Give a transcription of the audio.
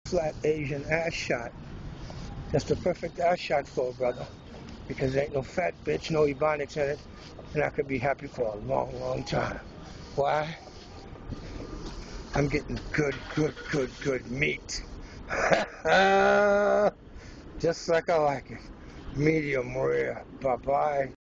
flat Asian ass shot. That's the perfect ass shot for a brother. Because there ain't no fat bitch, no ebonics in it. And I could be happy for a long, long time. Why? I'm getting good meat. Just like I like it. Medium rare. Bye-bye.